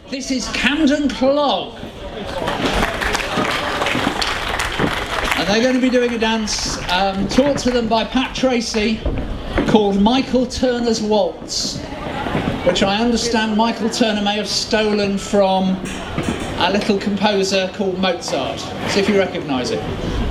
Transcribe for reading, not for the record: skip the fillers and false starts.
This is Camden Clog. And they're going to be doing a dance taught to them by Pat Tracy called Michael Turner's Waltz, which I understand Michael Turner may have stolen from a little composer called Mozart. See if you recognise it.